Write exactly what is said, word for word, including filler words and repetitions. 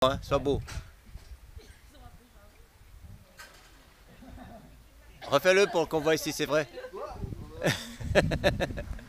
Hein, sois beau. Refais-le pour qu'on voit si c'est vrai.